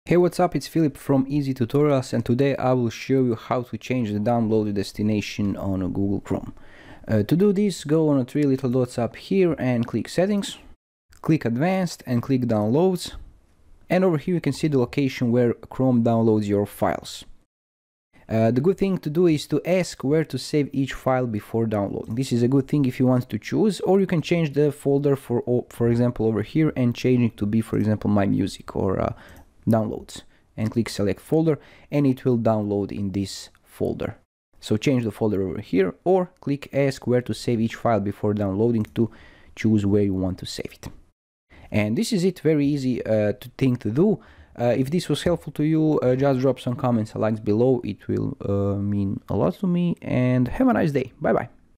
Hey, what's up? It's Philip from Easy Tutorials, and today I will show you how to change the download destination on Google Chrome. To do this, go on the three little dots up here and click Settings, click Advanced and click Downloads, and over here you can see the location where Chrome downloads your files. The good thing to do is to ask where to save each file before downloading. This is a good thing if you want to choose, or you can change the folder for example over here and change it to be, for example, My Music or Downloads, and click Select Folder, and it will download in this folder. So change the folder over here, or click Ask where to save each file before downloading to choose where you want to save it. And this is it, very easy thing to do. If this was helpful to you, just drop some comments and likes below. It will mean a lot to me, and have a nice day. Bye bye.